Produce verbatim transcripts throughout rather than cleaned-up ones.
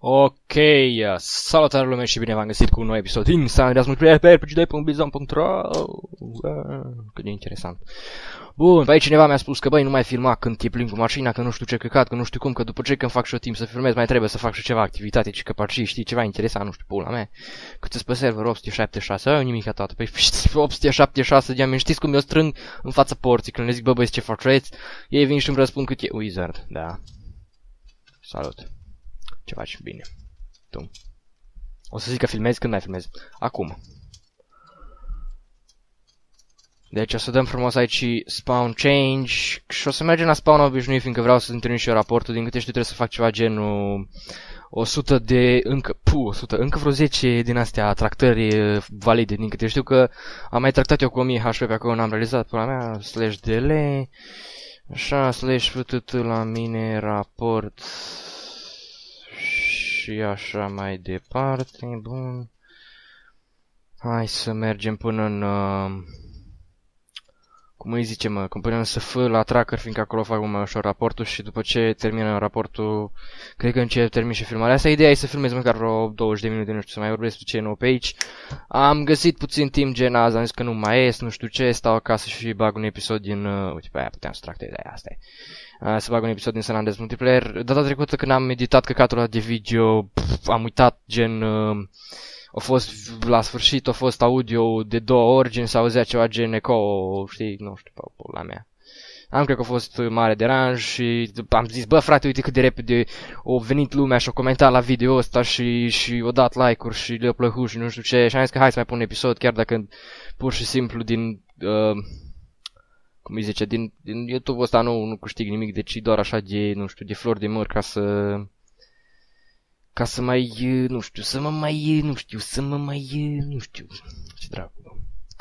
Ok, salutare lume și bine v-am găsit cu un nou episod din San Andreas Multiplayer pe r p g punct bizon punct r o. Cât de interesant. Bun, pe aici cineva mi-a spus că băi, nu mai filma când te plimbi cu mașina, că nu știu ce căcat, că nu știu cum, că după ce când fac și eu timp să filmez mai trebuie să fac și ceva activitate, ci că parci, știi, ceva interesant, nu știu, pula mea. Cât îți pe server opt sute șaptezeci și șase, nimic atât. Păi opt sute șaptezeci și șase de oameni, știți cum eu strâng în fața porții când le zic bă băieți ce faceți? Ei vin și îmi răspund cât e Wizard, da. Salut. Ce faci? Bine. Tu. O să zic că filmezi când mai filmezi. Acum. Deci o să dăm frumos aici spawn change și o să mergem la spawn obișnuit, fiindcă vreau să întâlnim și eu raportul. Din câte știu trebuie să fac ceva genul o sută de încă, pu, o sută, încă vreo zece din astea tractări valide. Din câte știu că am mai tractat eu cu o mie H P pe acolo, n-am realizat pula mea, slash dl, așa, slash ftt la mine, raport și așa mai departe. Bun. Hai să mergem până în uh, cum îi zice, mă, până în S F la tracker, fiindcă acolo fac mai ușor raportul și după ce termină raportul, cred că încep termin și filmarea. Asta ideea e să filmez măcar vreo douăzeci de minute, nu știu, să mai vorbesc ce e nou pe aici. Am găsit puțin timp gen azi, am zis că nu mai ies, nu știu ce, stau acasă și bag un episod din, uh, uite, pe aia puteam să tractez, de asta e. Uh, să bag un episod din San Andreas Multiplayer. Data trecută când am editat căcatul ăla de video, pf, am uitat gen... Uh, a fost, la sfârșit, a fost audio de două ori, gen s-a auzea ceva gen eco, știi, nu știu, pula mea. Am cred că a fost mare deranj și am zis, bă frate, uite cât de repede a venit lumea și a comentat la video ăsta și, și a dat like-uri și le-a plăcut și nu știu ce. Și am zis că hai să mai pun un episod, chiar dacă pur și simplu din, uh, cum îi zice, din, din YouTube-ul ăsta nu, nu câștig nimic, deci doar așa de, nu știu, de flori de măr ca să... Ca să mai, nu știu, să mă mai, nu știu, să mă mai, nu știu, ce dracu.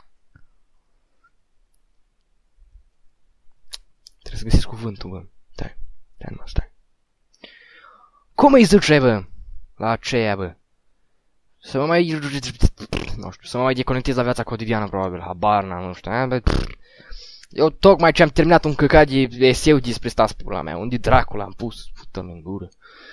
Trebuie să găsesc cuvântul, bă. Stai, stai, nu, stai. Cum îi zice, bă? La aceea, bă? Să mă mai, nu știu, să mă mai deconectez la viața cotidiană, probabil, habar n-am, nu știu, a, bă. Eu tocmai ce am terminat un căcat de eseu despre sta spula mea, unde dracu l-am pus, pută-mi în gură.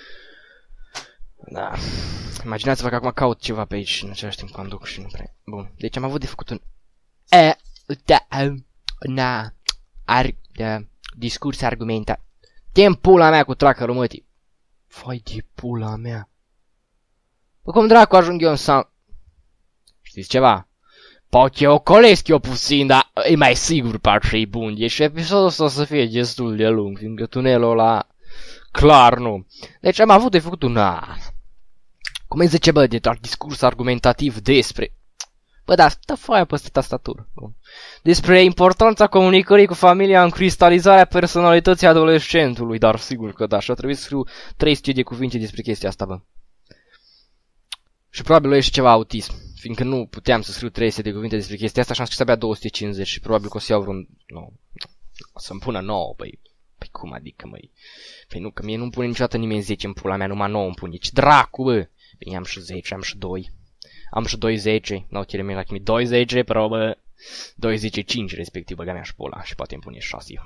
Da. Imaginați-vă că acum caut ceva pe aici în același timp conduc și nu prea. Bun. Deci am avut de făcut un e, da, na, ar, da, discurs argumenta. Te-mi pula mea cu trackerul, mătii. Vai de pula mea. Bă, cum dracu ajung eu în San... Știți ceva? Poate ocolesc eu puțin, dar e mai sigur parcă-i bun. Deci episodul ăsta o să fie destul de lung, fiindcă tunelul ăla... Clar nu. Deci am avut de făcut un... A, cum îi zice, bă, de doar discurs argumentativ despre... Bă, da, stă foaia peste tastatură. Bun. Despre importanța comunicării cu familia în cristalizarea personalității adolescentului. Dar sigur că da, și a trebuit să scriu trei sute de cuvinte despre chestia asta, bă. Și probabil e și ceva autism. Fiindcă nu puteam să scriu trei sute de cuvinte despre chestia asta și am scris abia două sute cincizeci și probabil că o să iau vreun... No, o să-mi pună nouă, băi. Păi cum adică, măi? Păi nu, că mie nu-mi pune niciodată nimeni zece în pula mea, numai nouă îmi pune. Ce dracu, bă! Bine, am și zece, am și doi. Am și doi zece. N-au tire mie la chimie. doi zece, pro, bă. doi zece, cinci, respectiv, băga mea și pula. Și poate îmi pune șase.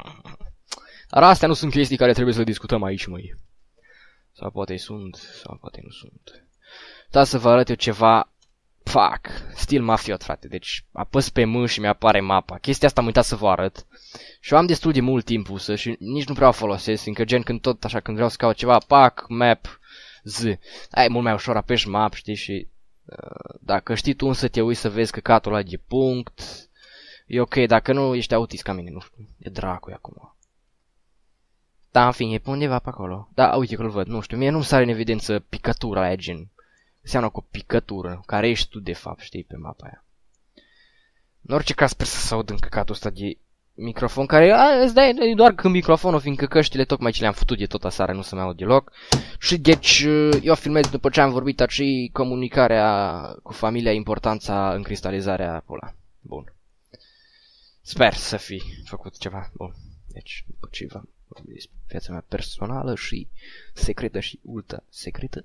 Dar astea nu sunt chestii care trebuie să le discutăm aici, măi. Sau poate sunt, sau poate nu sunt. Da, să vă arăt eu ceva... Fuck. Stil mafiot, frate. Deci apăs pe M și mi-apare mapa. Chestia asta am uitat să vă arăt. Și eu am destul de mult timp pusă și nici nu prea o folosesc, fiindcă gen când tot așa, când vreau să caut ceva, pac, map, z. Ai mult mai ușor, apeși map, știi, și uh, dacă știi tu însă te uiți să vezi căcatul ăla de punct, e ok, dacă nu ești autist ca mine, nu știu, e dracu acum. Da, în fine, e pe undeva pe acolo. Da, uite că îl văd, nu știu, mie nu-mi sare în evidență picătura aia, gen. Înseamnă cu o picătură, care ești tu de fapt, știi, pe mapa aia. În orice caz sper să se aud în căcatul ăsta de... microfon care, a, îți dai doar când microfonul, fiindcă căștile tocmai ce le-am făcut de tot aseară nu se mai aud deloc. Și deci eu filmez după ce am vorbit aici comunicarea cu familia, importanța în cristalizarea pula. Bun. Sper să fi făcut ceva. Bun. Deci după ce v-am vorbit despre viața mea personală și secretă și ultra secretă,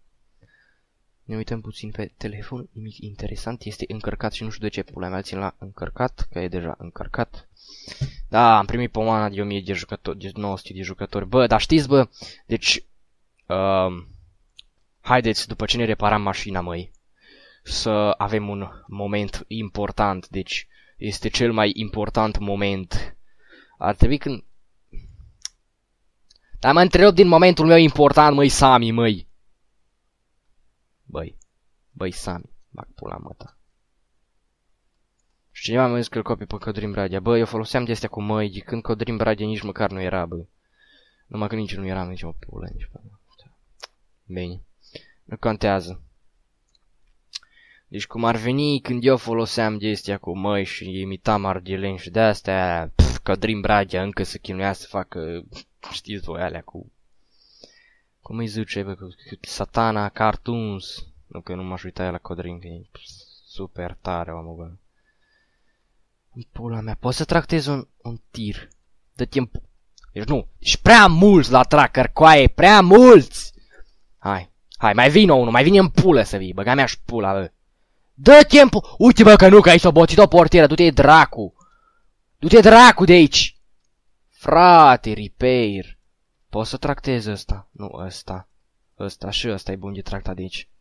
ne uităm puțin pe telefon, nimic interesant, este încărcat și nu știu de ce pula mea țin la încărcat, că e deja încărcat. Da, am primit pomana de o mie de jucători, de nouă sute de jucători. Bă, dar știți, bă, deci uh, Haideți, după ce ne reparam mașina, măi, să avem un moment important. Deci, este cel mai important moment. Ar trebui când... Dar mă întrerup din momentul meu important, măi, Sami, măi. Băi, băi, Sami, bag pula mă ta. Și cineva mi-a zis că îl copii pe Codrin Bradea. Bă, eu foloseam de astea cu măi, de când Codrin Bradea nici măcar nu era, bă. Numai că nici nu eram nici o pulă, nici pe... Bine, nu contează. Deci cum ar veni când eu foloseam de astea cu măi și imitam argeleni și de-astea, Codrin Bradea încă se chinuia să facă, știți voi, alea cu... Cum îi zice, bă, cu Satana Cartoons. Nu că nu m-aș uita la Codrin, că e super tare, omul, bă. Pula mea, poți să tractezi un, un tir de timp. Deci nu, ești prea mulți la tracker, coaie, prea mulți! Hai, hai, mai vine unul, mai vine în pulă să vii, băga mea-și pula, bă. Dă timpul! Uite, bă, că nu, că ai soboțit o portieră, du-te dracu! Du-te dracu de aici! Frate, repair. Poți să tractezi ăsta? Nu, ăsta. Ăsta și ăsta e bun de tractat de aici.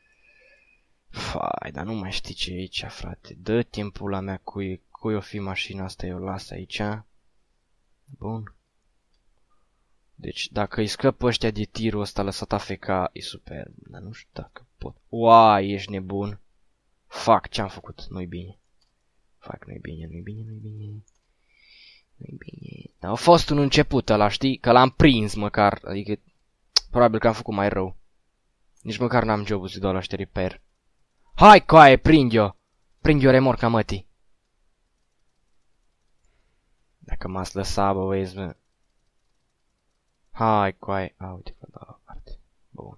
Fai, dar nu mai știi ce e aici, frate. Dă timpul la mea cui, cui o fi mașina asta, eu las aici. Bun. Deci, dacă îi scăp ăștia de tirul ăsta lăsat A F K, e super. Dar nu știu dacă pot. Uai, ești nebun. Fac, ce-am făcut? Nu-i bine. Fac, nu-i bine, nu-i bine, nu-i bine. Nu-i bine. Dar a fost un început ăla, știi? Că l-am prins măcar. Adică, probabil că am făcut mai rău. Nici măcar n-am jobul să dau la ăștia repair. Hai, coaie, prind-o! Prind-o remorca mătii. Dacă m-ați lăsat, bă, vezi, bă. Hai, coaie. A, uite că da, parte. Bun.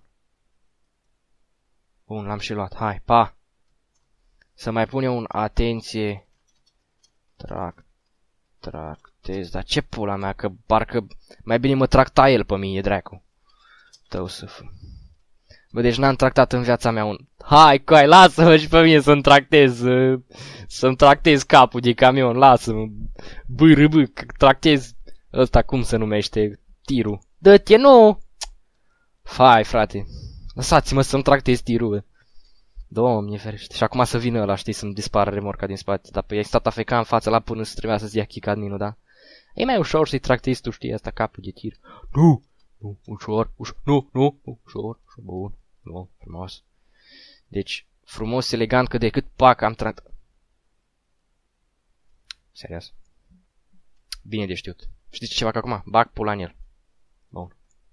Bun, l-am și luat. Hai, pa! Să mai pun eu un atenție. Trac. Tractez. Dar ce pula mea, că parcă mai bine mă tracta el pe mine, dracu. Tău să fă. Bă, deci n-am tractat în viața mea un... Hai, coai, lasă-mă și pe mine să-mi tractez, să-mi tractez capul de camion, lasă-mă. Bârâbâ, că tractez ăsta, cum se numește, tirul. Dă-te, nu! Fai, frate, lăsați-mă să-mi tractez tirul, bă. Doamne ferește. Și acum să vină ăla, știi, să-mi dispară remorca din spate. Dar pe ai stat A F K în față la până să trebuia să-ți ia kick admin-ul, da? E mai ușor să-i tractezi, tu știi, asta capul de tir. Nu! Nu, ușor, ușor, nu, nu, ușor, ușor, bun, bun, frumos. Deci, frumos, elegant, că de cât pac am trat... Serios. Bine de știut. Știți ce fac acum? Bag pula în el. Bun.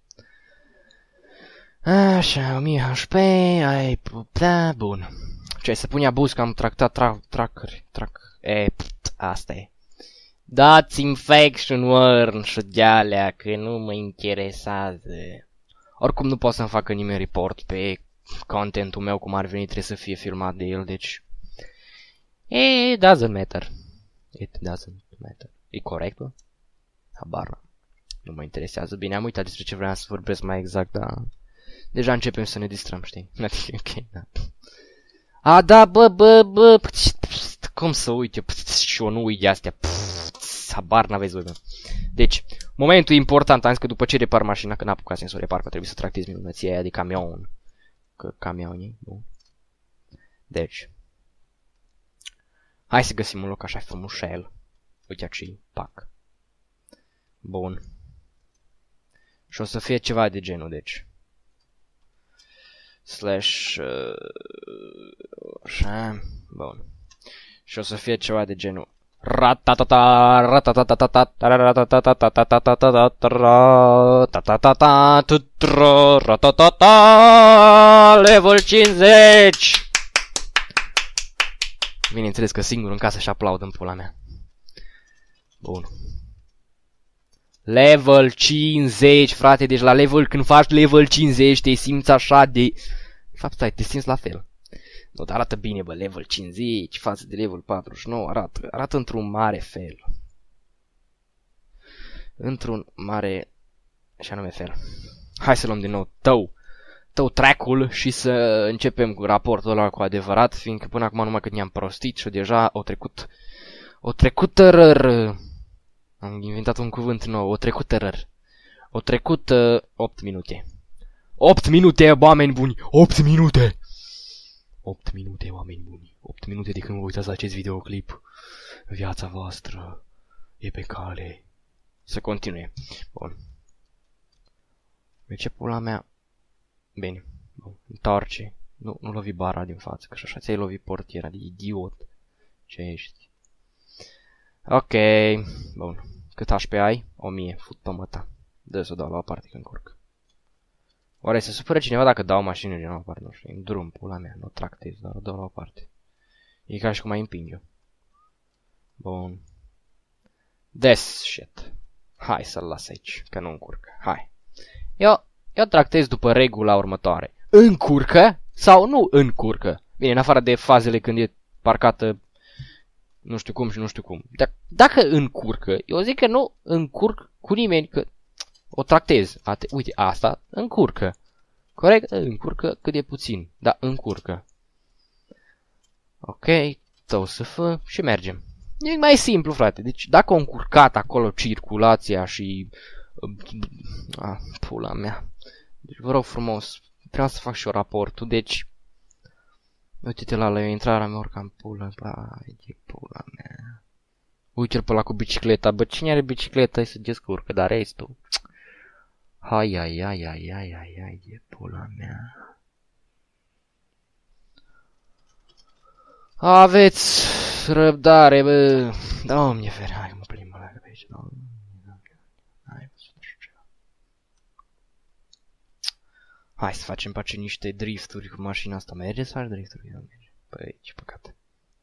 Așa, o mie H P, ai putea, bun. Ce, să pune abuz că am tractat tra tracker, track, e, asta e. Dați infection warn și de-alea, că nu mă interesează. Oricum nu pot să-mi facă nimeni report pe contentul meu, cum ar veni, trebuie să fie filmat de el, deci... It doesn't matter. It doesn't matter. E corect, bă? Habar. Nu mă interesează. Bine, am uitat despre ce vreau să vorbesc mai exact, dar... Deja începem să ne distrăm, știi? Ok, da. A, da, bă, bă, bă... Cum să uit eu? Și eu nu uit de astea. Habar n-aveți voi, bă. Deci, momentul important, am zis că după ce repar mașina, că n-apucat să o repar, că trebuie să tractez minunăția aia de camion. Că camionii, bun. Deci. Hai să găsim un loc așa frumușel. Uite aici, pac. Bun. Și o să fie ceva de genul, deci. Slash... Uh, așa, bun. Și o să fie ceva de genul. Ratatata, ratatatata, ratatata, level cincizeci! Bineînțeles că singur în casă și aplaud în pula mea. Bun. Level cincizeci, frate, deci la level, când faci level cincizeci, te simți așa de... De fapt, stai, te simți la fel. Nu, dar arată bine, bă, level cincizeci față de level patruzeci și nouă, arată, arată într-un mare fel. Într-un mare, și anume fel. Hai să luăm din nou tău, tău track-ul și să începem cu raportul ăla cu adevărat, fiindcă până acum numai cât ne-am prostit și deja o trecut, o trecut răr. Am inventat un cuvânt nou, o trecut răr. O trecut uh, opt minute. opt minute, oameni buni! opt minute! opt minute, oameni buni. opt minute de când vă uitați la acest videoclip. Viața voastră e pe cale să continue. Bun. De ce pula mea? Bine. Bun. Întoarce. Nu, nu lovi bara din față, că și așa ți-ai lovit portiera de idiot. Ce ești? Ok. Bun. Cât H P ai? o mie. Fut pe măta. Dă să o dau la o parte când încurc. Oare se supără cineva dacă dau mașinile din o parte? Nu știu, în drum, pula mea, nu tractez, dar o dau la o parte. E ca și cum mai împinge-o. Bun. This shit. Hai să-l las aici, că nu încurcă. Hai. Eu, eu tractez după regula următoare. Încurcă sau nu încurcă? Bine, în afară de fazele când e parcată nu știu cum și nu știu cum. Dar dacă încurcă, eu zic că nu încurc cu nimeni, că o tractez. Ate Uite, asta încurcă. Corect? Încurcă cât de puțin, dar încurcă. Ok, tău să fă și mergem. E mai simplu, frate. Deci dacă a încurcat acolo circulația și... Ah, pula mea. Deci vă rog frumos, vreau să fac și eu raportul, deci... Uite-te la la eu intrarea mea, oricam pula, bai, de pula mea. Uite-l pe ăla cu bicicleta, bă, cine are bicicleta e să descurcă, dar restul... Hai, ai, ai, ai, ai, ai, ai, de pula mea. Aveți răbdare, bă. Doamne fere, hai că mă plimbă la pe aici. Hai, să știu ceva. Hai să facem pace niște drifturi cu mașina asta. Merge să faci drifturi? Nu merge. Păi, ce păcat.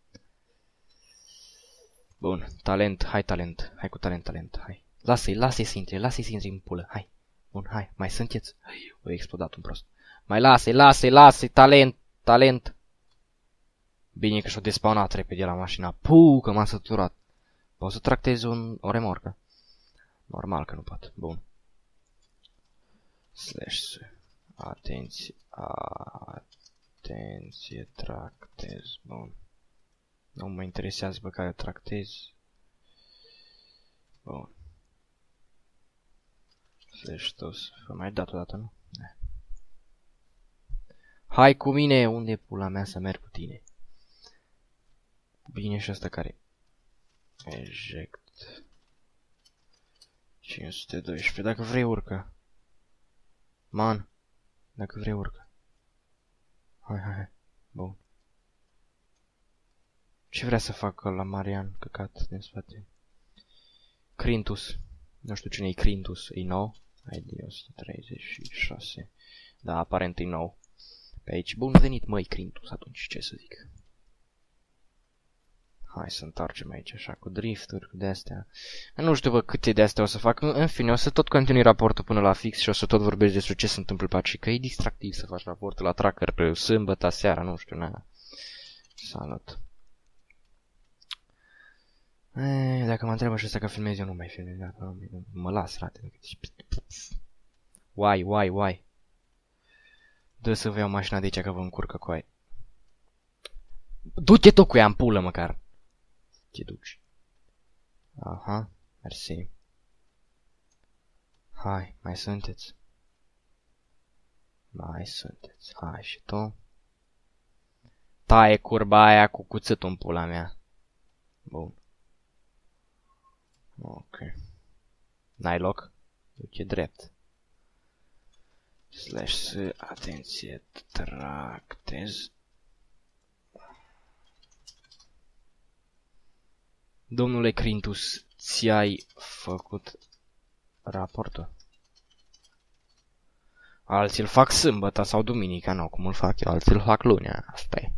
Bun, talent, hai talent. Hai cu talent, talent, hai. Lasă-i, lasă-i să intre, lasă-i să intre în pulă, hai. Bun, hai, mai sunteți? O explodat un prost. Mai lasă-i, lasă-i, lasă-i, talent, talent. Bine că și-o despawnat repede la mașina. Puu, că m-a săturat. Poți să tractezi un, o remorcă? Normal că nu pot. Bun. Slash. Atenție. Atenție. Tractez. Bun. Nu mă interesează pe care tractez. Bun. Slash tos. Vă mai dat o dată, nu? Ne. Hai cu mine. Unde e pula mea să merg cu tine? Bine, și asta care? Eject. cinci sute doisprezece. Dacă vrei urcă. Man. Dacă vrei urcă. Hai, hai, hai. Bun. Ce vrea să facă la Marian căcat din spate? Crintus. Nu știu cine e Crintus. E nou? I D o sută treizeci și șase. Da, aparent e nou. Pe aici. Bun venit, măi, Crintus, atunci ce să zic. Hai să întoarcem aici așa cu drifturi, cu de-astea. Nu știu bă câte de-astea o să fac. În fine, o să tot continui raportul până la fix și o să tot vorbesc despre ce se întâmplă pe aici. Că e distractiv să faci raportul la tracker sâmbătă seara, nu știu, na. Salut. E, dacă mă întrebă și ăsta că filmez, eu nu mai filmez. Dacă mă las, frate. Uai, uai, uai. Dă să vă iau mașina de aici că vă încurcă cu aia. Du-te tu cu ea în pulă măcar. Te duci. Aha, mersi. Hai, mai sunteți? Mai sunteți. Hai și tu. Taie curba aia cu cuțătul în pula mea. Bun. Ok. N-ai loc? Du-te drept. Slash, atenție, tractez. Domnule Crintus, ți-ai făcut raportul? Alții îl fac sâmbătă sau duminica, nu, cum îl fac eu, alții îl fac lunea, asta e.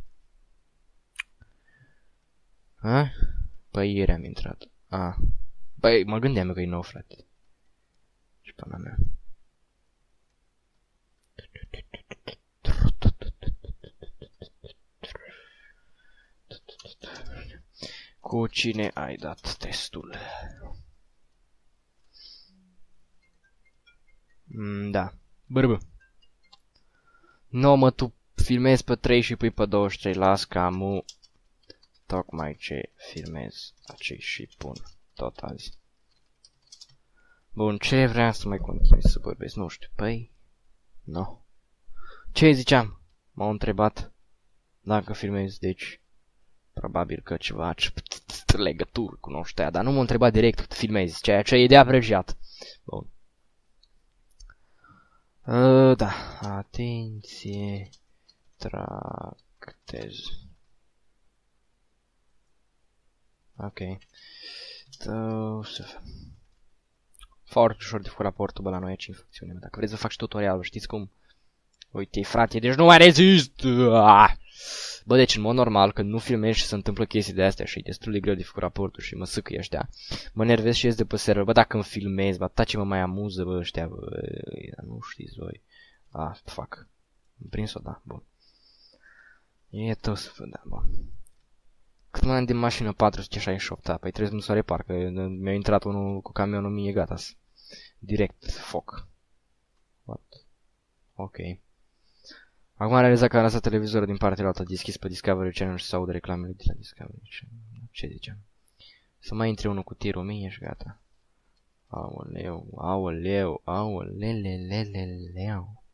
Ha? Păi ieri am intrat. Ah. Păi mă gândeam eu că e nou, frate. Și pana mea. Cu cine ai dat testul? Mm, da. Bărbă. Nu, mă, tu filmezi pe trei și pui pe douăzeci și trei. Las camu. Tocmai ce filmez acei și pun tot azi. Bun, ce vreau să mai continui să vorbesc? Nu știu. Păi? Nu. Ce ziceam? M-au întrebat dacă filmez, deci probabil că ceva legătură cunoștea, dar nu m-a întrebat direct filmezi, ceea ce e de apreciat. Bun. Uh, da, atenție, tractez. Ok. Foarte ușor de făcut raportul, bă, la noi aici în funcțiune. Dacă vreți să fac și tutorialul, știți cum? Uite, frate, deci nu mai rezist! Bă, deci în mod normal, când nu filmezi și se întâmplă chestii de astea și e destul de greu de făcut raportul și mă sâcâie ăștia, mă nervez și ies de pe server. Bă, dacă îmi filmez, bă, atâta ce mă mai amuză, bă, ăștia, bă, nu știți voi. Ah, fac. Am prins-o, da, bun. E tot să văd, da, bun. Cât mai am de mașină patru sute șaizeci și opt, da, păi trebuie să repar, că mi-a intrat unul cu camionul mie, gata. Direct, foc. What? Ok. Acum am realizat că am lăsat televizorul din partea altă deschis pe Discovery Channel și să aud reclamele de la Discovery Channel. Ce ziceam? Să mai intre unul cu tirul mie și gata. Aoleu, aoleu, aoleleleleleu.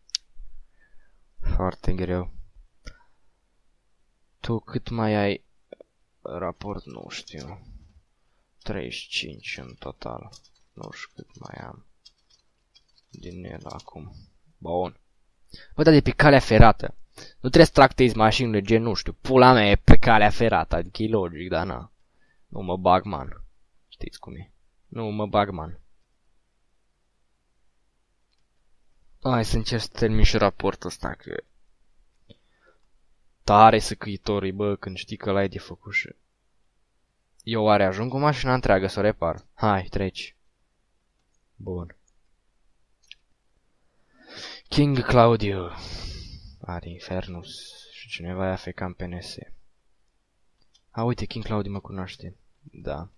Foarte greu. Tu cât mai ai raport? Nu știu. treizeci și cinci în total. Nu știu cât mai am din el acum. Bun. Bă, dar de pe calea ferată. Nu trebuie să tractezi mașinile gen, nu știu, pula mea e pe calea ferată, adică e logic, dar na. Nu mă bag, man. Știți cum e. Nu mă bag, man. Hai să încerc să termin și raportul ăsta, că tare săcăitorii, bă, când știi că l-ai de făcut și eu oare ajung cu mașina întreagă să o repar? Hai, treci. Bun. King Claudio. Are Infernus. Și cineva i-a fecat în P N S. A, uite, King Claudio mă cunoaște. Da.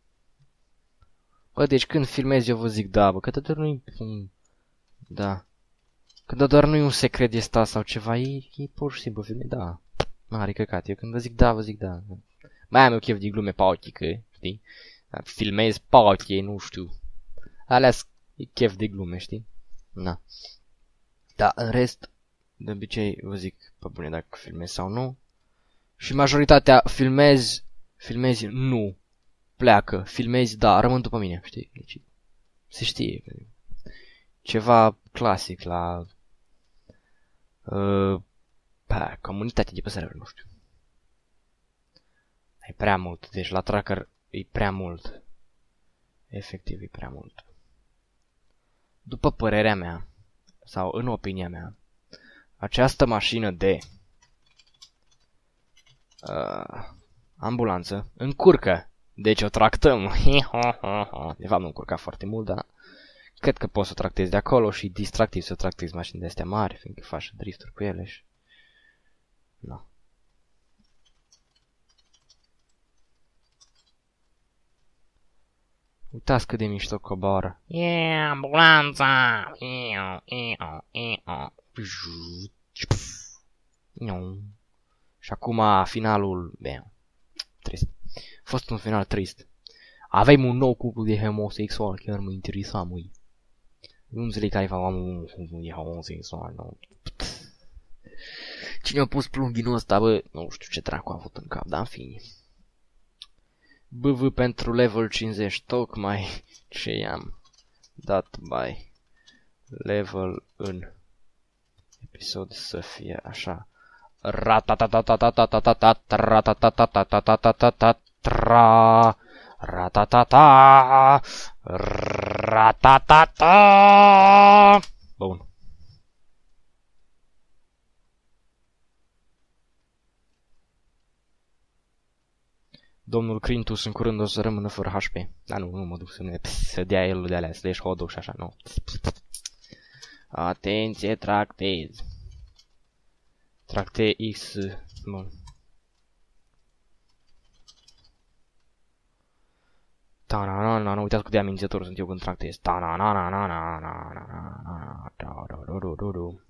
Bă, deci când filmez eu vă zic da, bă, că doar nu-i... Da. Că doar nu-i un secret de asta sau ceva, e, e pur și simplu filme, da. N-are căcat, eu când vă zic da, vă zic da. Mai am eu chef de glume pautică, știi? Filmez pautie, nu știu. Alea e chef de glume, știi? Na. Da, în rest, de obicei vă zic pe bune dacă filmez sau nu. Și majoritatea filmez, filmezi nu, pleacă, filmezi da, rămân după mine, știi? Deci, se știe. Ceva clasic la uh, pa, comunitate de pe server, nu știu. E prea mult, deci la tracker e prea mult. Efectiv e prea mult. După părerea mea, sau în opinia mea, această mașină de uh, ambulanță încurcă. Deci o tractăm. De fapt nu încurca foarte mult, dar cred că poți să o tractezi de acolo și distractiv să tractezi mașini de astea mari, fiindcă faci drifturi cu ele și... No. Uitați cât de mișto coboară. Yeah, ambulanța! Și acum finalul... Bine, trist. A fost un final trist. Avem un nou cuplu de homosexual, chiar mă interesa, măi. Nu înțeleg care fac un cuplu de homosexual, nu. Cine a pus plugin-ul ăsta, bă, nu știu ce dracu a avut în cap, dar în fine. B V pentru level cincizeci, tocmai ce i-am dat by level în episod să fie așa. Ratatatatatatatatatatatatatatatatatra ratatata ratatata. Bun. Domnul Crintus în curând o să rămână fără H P. Dar nu, nu mă duc să ne să dea el de alea, să leși hot dog și așa, nu. Atenție, tractez. Tracte X. Bun. Ta-na-na-na, nu uitați cât de amenințător sunt eu când tractez. Ta-na-na-na-na-na-na-na-na-na-na-na-na-na-na-na.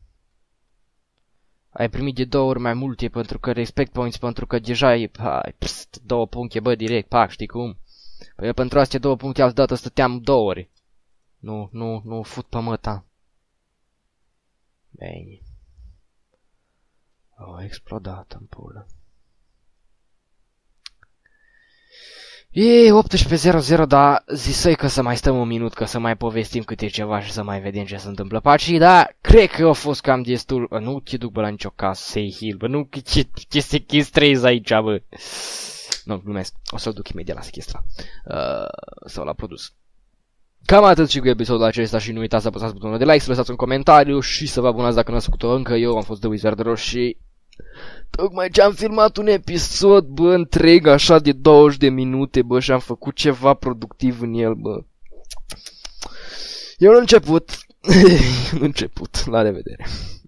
Ai primit de două ori mai multe pentru că respect points, pentru că deja e, hai, pst, două puncte, bă, direct, pac, știi cum? Păi eu pentru astea două puncte altă dată stăteam două ori. Nu, nu, nu, fut pe măta. Bine. A explodat în pulă. E optsprezece zero zero, dar zisai că să mai stăm un minut, că să mai povestim câte ceva și să mai vedem ce se întâmplă pe aici, dar cred că a fost cam destul. Bă, nu te duc bă la nicio casă, say heal, bă, nu ce, ce sechestrezi aici, bă. Nu, glumesc, o să-l duc imediat la sechestra. Uh, sau la produs. Cam atât și cu episodul acesta și nu uitați să apăsați butonul de like, să lăsați un comentariu și să vă abonați dacă nu ați făcut-o încă. Eu am fost The Wizard Roș și tocmai ce am filmat un episod, bă, întreg, așa de douăzeci de minute, bă, și am făcut ceva productiv în el, bă. E un început. E un început. La revedere.